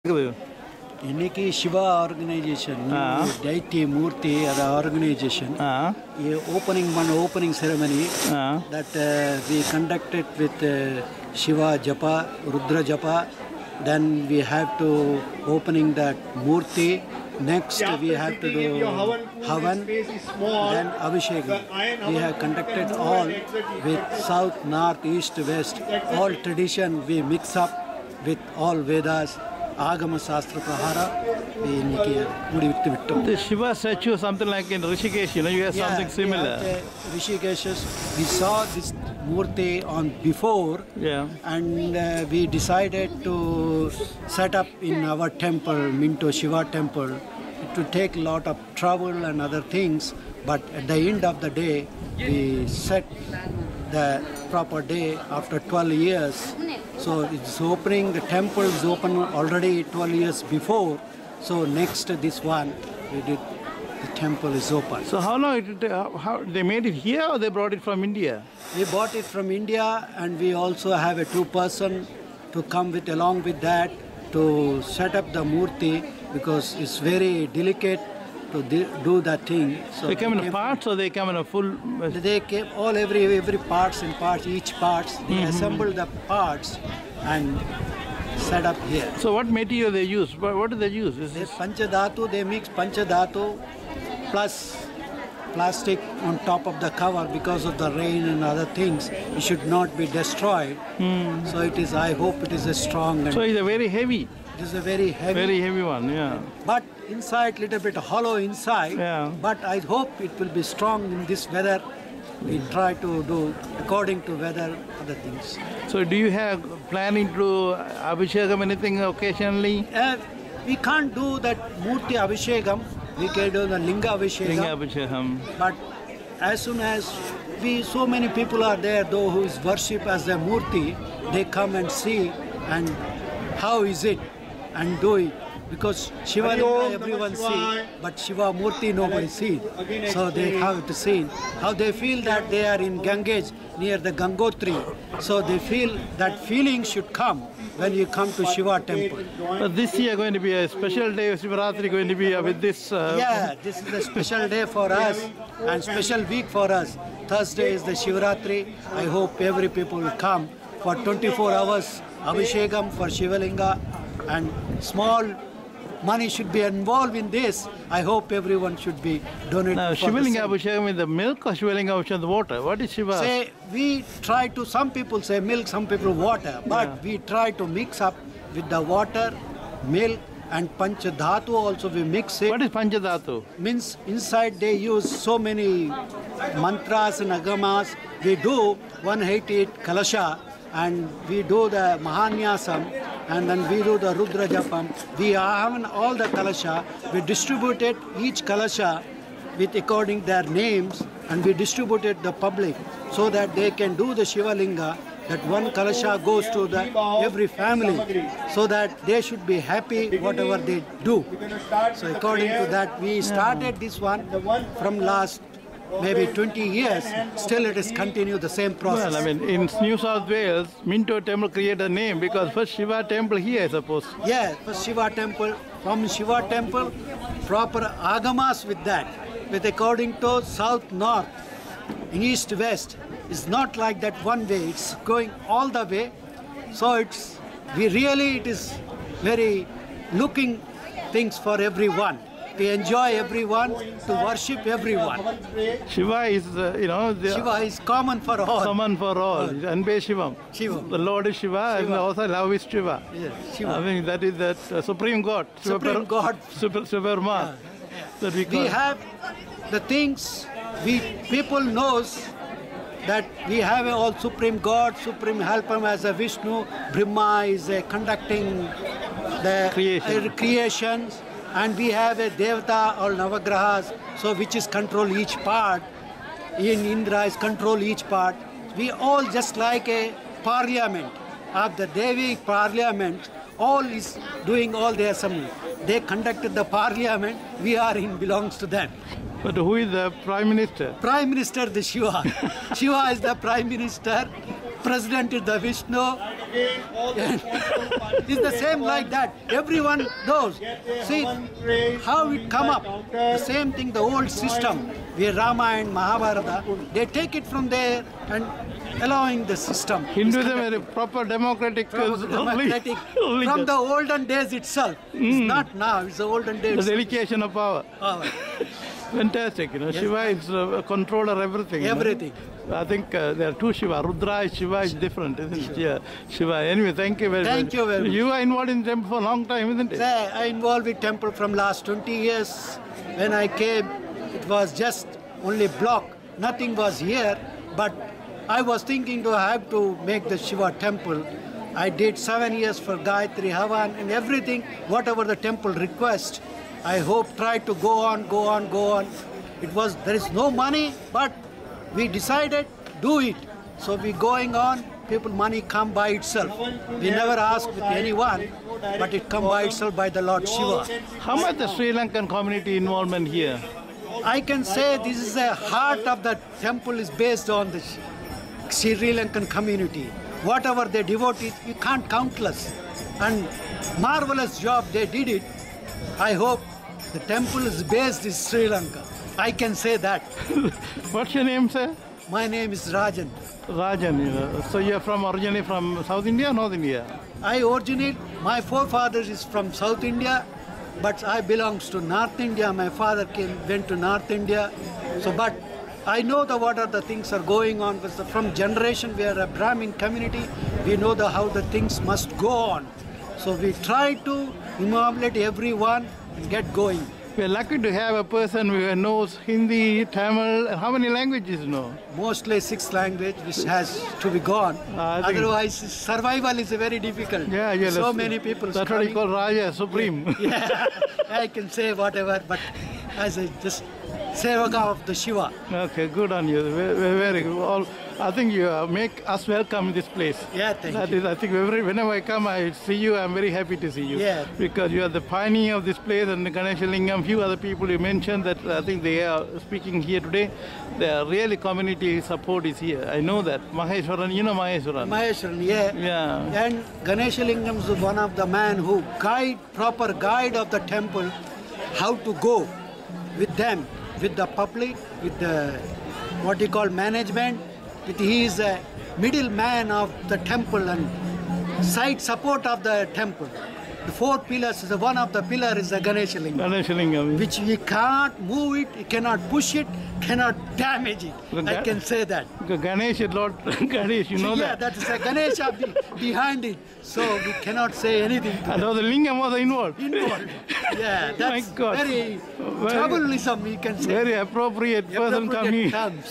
Inniki Shiva organization, deity Murti, the organization, opening ceremony that we conducted with Shiva Japa, Rudra Japa. Then we have to opening that Murti. Next we have to do Havan, then Abhishek. We have conducted all with south, north, east, west. All tradition we mix up with all Vedas. Agama Shastra Prahara. The Shiva statue, something like in Rishikesh, you have something similar. Rishikesh, we saw this Murti on before, and we decided to set up in our temple, Minto Shiva temple. It would take a lot of trouble and other things, but at the end of the day, we set the proper day after 12 years. So it's opening, the temple is open already 12 years before. So next this one, we did, the temple is open. So how long, how they made it here or they brought it from India? We bought it from India, and we also have a 2-person to come with along with that to set up the Murti, because it's very delicate to do that thing. So they come in parts or they come in a full? They came all every parts in parts, each parts. They assemble the parts and set up here. So what material they use? What do they use? They Panchadhatu, they mix Panchadhatu plus plastic on top of the cover because of the rain and other things. It should not be destroyed. So it is, I hope it is a strong. So it's a very heavy. It is a very heavy. Very heavy one, yeah. But inside, little bit hollow inside. Yeah. But I hope it will be strong in this weather. We try to do according to weather, other things. So do you have planning to Abhishekam anything occasionally? We can't do that Murti Abhishekam. We can do the Linga Abhishekam. Linga Abhishekam. But as soon as so many people are there, though, who is worship as a Murti, they come and see and how is it and do it. Because Shiva Linga everyone see, but Shiva Murti nobody see. So they have to see how they feel that they are in Ganges near the Gangotri. So they feel that feeling should come when you come to Shiva temple. But this year going to be a special day of Shivaratri, going to be with this. Yeah, this is a special day for us and special week for us. Thursday is the Shivaratri. I hope every people will come for 24 hours Abhishekam for Shiva Linga, and small money should be involved in this. I hope everyone should be donated. Now, Shiva Linga Abhishekam with the milk or Shiva Linga Abhishekam with the water? What is Shiva? Say, we try to, some people say milk, some people water, but we try to mix up with the water, milk, and Panchadhatu also we mix it. What is Panchadhatu? Means inside they use so many mantras and agamas. We do 188 kalasha, and we do the Mahanyasam, and then we do the Rudra Japam. We have all the kalasha. We distributed each kalasha with according their names, and we distributed the public so that they can do the Shiva Linga. That one kalasha goes to the every family, so that they should be happy whatever they do. So according to that, we started this one from last maybe 20 years, still it is continued the same process. Well, I mean, in New South Wales, Minto temple created a name because first Shiva temple here, I suppose. Yeah, first Shiva temple. From Shiva temple, proper agamas with that, with according to south, north, east, west. It's not like that one way, it's going all the way. So it is very looking things for everyone. To enjoy everyone, to worship everyone. Shiva is, Shiva is common for all. Common for all. Anbe Shivam. Shiva. The Lord is Shiva, and also love is Shiva. Yeah, Shiva. I mean, that is that Supreme God. Supreme God. Superman. Yeah. We have the things, people knows that we have all Supreme God, Supreme Helper as a Vishnu. Brahma is conducting the creations. And we have a Devata or Navagrahas, so which is control each part. In Indra is control each part. We all just like a parliament of the Devi parliament. All is doing all their assembly. They conducted the parliament. We are belongs to them. But who is the Prime Minister? Prime Minister, the Shiva. Shiva is the Prime Minister. president is the Vishnu. It's the same like that. Everyone knows. See how it come up. The same thing, the old system, where Rama and Mahabharata, they take it from there and allowing the system. Hinduism is a proper democratic from the olden days itself. It's not now, it's the olden days. The delegation of power. Fantastic, yes. Shiva is a controller of everything. Everything. I think there are two Shiva. Rudra is Shiva is different, isn't it? Yeah, Shiva. Anyway, thank you very much. Thank you very much. You are involved in temple for a long time, isn't it? I involved with temple from last 20 years. When I came, it was just only block. Nothing was here, but I was thinking to have to make the Shiva temple. I did 7 years for Gayatri Havan and everything, whatever the temple request. I hope try to go on. There is no money, but we decided do it. So we going on. People money come by itself. We never ask with anyone, but it come by itself by the Lord Shiva. How much the Sri Lankan community involvement here? I can say this is the heart of the temple is based on the Sri Lankan community. Whatever they devotees, you can't countless. And marvelous job they did it. I hope the temple is based in Sri Lanka. I can say that. What's your name, sir? My name is Rajan. Rajan, so you are originally from South India or North India? My forefathers is from South India, but I belongs to North India. My father went to North India. But I know what are the things are going on. From generation, we are a Brahmin community. We know how the things must go on. So we try to immobilize everyone and get going. We are lucky to have a person who knows Hindi, Tamil. How many languages you know? Mostly 6 languages, which has to be gone. Otherwise, survival is very difficult. Yeah, so many people. That's what you call Raja, Supreme. Yeah, I can say whatever, but as a just Sevaka of the Shiva. Okay, good on you. Very good. I think you make us welcome in this place. Yeah, thank you. I think whenever I come, I see you, I'm very happy to see you. Yeah. Because you are the pioneer of this place, and Ganesha Lingam, few other people you mentioned that I think they are speaking here today. The really community support is here. I know that. Maheswaran, you know Maheswaran? Maheswaran, yeah. And Ganesha Lingam is one of the man who proper guide of the temple, how to go with them, with the public, with the management. He is a middleman of the temple and side support of the temple. The 4 pillars, one of the pillars is the Ganesha Lingam. Which we cannot move it, we cannot push it, cannot damage it. I can say that. Ganesh is Lord Ganesh, you know that? Yeah, that is a Ganesha behind it. So we cannot say anything. And the Lingam was involved. Yeah, that's very troublesome, you can say. Very appropriate person coming.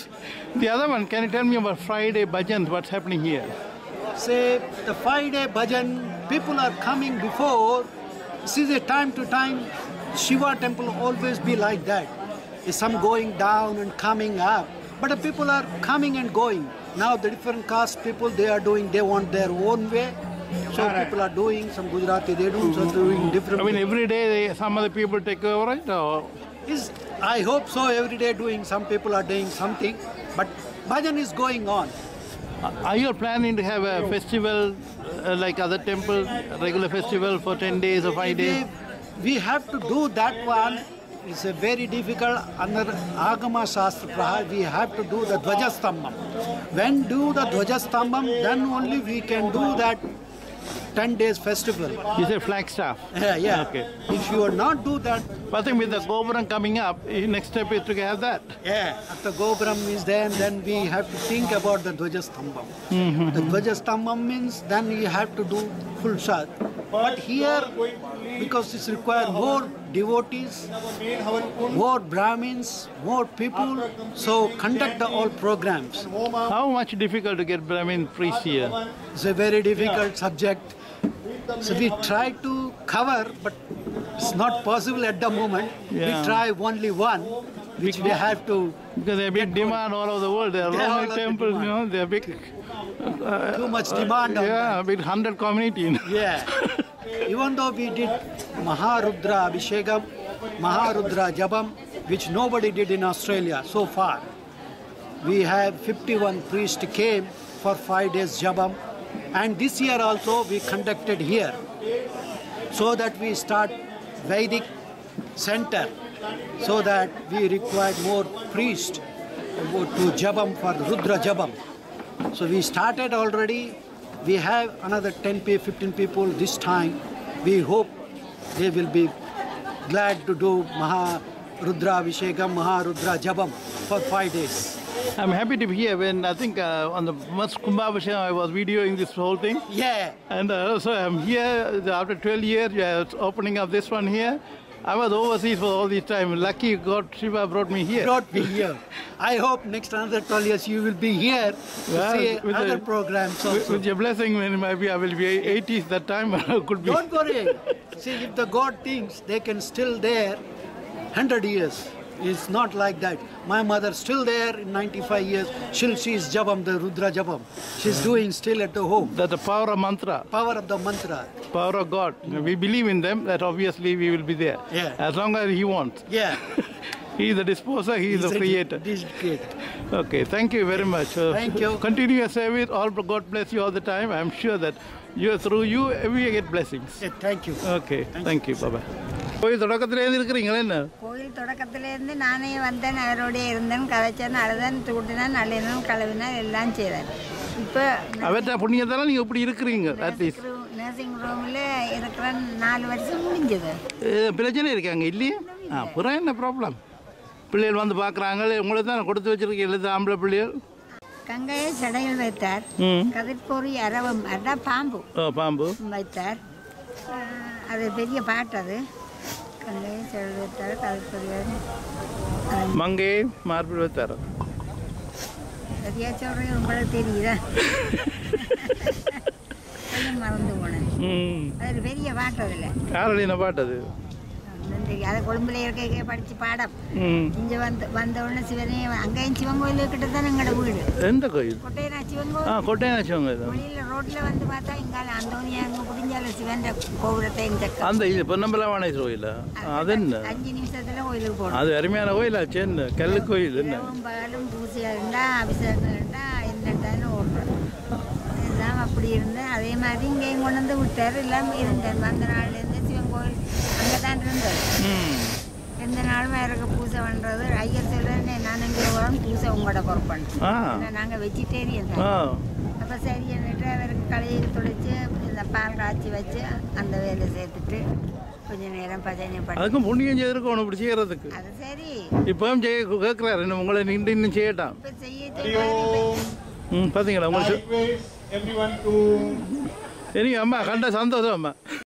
The other one, can you tell me about Friday bhajans, what's happening here? Say, the 5-day bhajan, people are coming before. See, the time to time, Shiva temple always be like that. Some going down and coming up. But the people are coming and going. Now the different caste people, they want their own way. So people are doing, some Gujarati, they do, so doing different. I mean, every day some other people take over, right? Or? I hope so, every day doing, some people are doing something. But bhajan is going on. Are you planning to have a festival like other temples, regular festival for 10 days or 5 days? We have to do that one. It's a very difficult. Under Agama Shastra, we have to do the Dvajastambam. When do the Dvajastambam, then only we can do that 10 days festival. You say Flagstaff? Yeah. Okay. If you are not do that... I think with the Gopuram coming up, next step is to have that. Yeah, after Gopuram is there, then we have to think about the Dvajastambam. The Dvajastambam means then we have to do full shad. But here, because it requires more devotees, more Brahmins, more people, so conduct all programs. How much difficult to get Brahmin priests here? It's a very difficult subject. So we try to cover, but it's not possible at the moment. Yeah. We try only one, which we have to... Because they're big demand all over the world. There are long temples, you know, they're big... too much demand on that. Big 100 community. Yeah. Even though we did Maharudra Abhishekam, Maharudra Jabam, which nobody did in Australia so far. We have 51 priests came for 5 days jabam. And this year also we conducted here, so that we start Vedic center, so that we require more priests to jabam for Rudra jabam. So we started already. We have another 10-15 people this time. We hope they will be glad to do Rudra Abhishekam, Rudra jabam for 5 days. I'm happy to be here. When I think on the first Kumbhabhishekam I was videoing this whole thing. Yeah. And also I'm here after 12 years. Opening up this one here. I was overseas for all this time. Lucky God, Shiva brought me here. Brought me here. I hope next another 12 years you will be here to see other programs also. With your blessing, maybe I will be 80s that time. Could be. Don't worry. See, if the God thinks they can still there 100 years. It's not like that. My mother still there in 95 years. She's jabam, the Rudra jabam. She's doing still at the home. That's the power of mantra. Power of the mantra. Power of God. We believe in them, that obviously we will be there. Yeah. As long as He wants. Yeah. He is the disposer, He is the creator. Okay, thank you very much. Thank you. Continue your service. All God bless you all the time. I'm sure that through you, we get blessings. Yeah, thank you. Okay, thank you. Bye-bye. கோயில் தொடக்கத்திலேருந்து இருக்கிறீங்களா என்ன? கோயில் தொடக்கத்திலேருந்து நானே வந்தேன், அவரோடய இருந்தேன், கதைச்சேன், அழுதேன், தூட்டினேன், நல்லினேன், கழுவினேன், எல்லாம் செய்தேன். இப்போ அவற்ற புண்ணியத்தால நீங்கள் இப்படி இருக்கிறீங்க. அட்லீஸ்ட் நர்சிங் ரூமில் இருக்கிற 4 வருஷம் முடிஞ்சது. பிரச்சனை இருக்காங்க இல்லையே? அப்புறம் என்ன ப்ராப்ளம்? பிள்ளைகள் வந்து பார்க்குறாங்க, உங்களை தான் கொடுத்து வச்சிருக்கேன், எழுது ஆம்பளை பிள்ளைகள். கங்கையை சடையில் வைத்தார், கதிர்பொறி அரவம் அதான் பாம்பு பாம்பு வைத்தார். அது பெரிய பாட்டு. அது கங்கையை சடையில் வைத்தார், கதிர்பொறி மங்கை மார்பிள் வைத்தார். சரியா சொல்கிறேன், உங்களுக்கு தெரியுதா? மறந்து போனேன். அது பெரிய பாட்டு. அதில் யாருடைய பாட்டு அது? அதை கொழும்புல இருக்க படிச்சு பாடம். இங்க வந்த உடனே சிவனே அங்கேயும் சிவன் கோயில் கிட்ட தான் எங்களோட வீடு. எந்த கோயில்? கொட்டையனா சிவன் கோயில். கொட்டையனா சிவன் கோயில். வெளியில ரோட்ல வந்து பார்த்தா இங்கால அந்தோனியா அங்கே புடிஞ்சால சிவன் கோபுரத்தை அந்த இது பொன்னம்பலவானேஸ்வரர் கோயிலா? அது என்ன 5 நிமிஷத்துல கோயிலுக்கு போகணும். அது அருமையான கோயிலா? சென்னை கல்லு கோயில். என்ன பகலும் பூசையா இருந்தா அபிஷேகம் இருந்தா என்னட்டான்னு ஓடுறோம். எல்லாம் அப்படி இருந்தேன். அதே மாதிரி இங்கேயும் கொண்டு வந்து விட்டார். எல்லாம் இருந்தேன். வந்த நாள்லேருந்து சிவன் கோயில் அங்கே தான் இருந்தது. எந்த நாளும் எனக்கு பூசை பண்ணுறது. ஐயர் சொல்லுன்னு நான் இங்கே வரோம், பூசை உங்களோட பொறுப்பேன். நாங்கள் வெஜிடேரியன் தான். அப்போ சரி என்னட்டு அவருக்கு கலையை துடைச்சி இந்த பால் காய்ச்சி வச்சு அந்த வேலை சேர்த்துட்டு கொஞ்சம் நேரம் பஜனை பண்ணி அதுக்கும் புண்ணியம் செய்திருக்கணும் இப்படி செய்யறதுக்கு. அது சரி இப்போ கேட்குறாரு என்ன உங்களை நின்று இன்னும் செய்யட்டான். இப்போ செய்ய பார்த்தீங்களா உங்களுக்கு? சரி அம்மா கண்ட சந்தோஷம் அம்மா.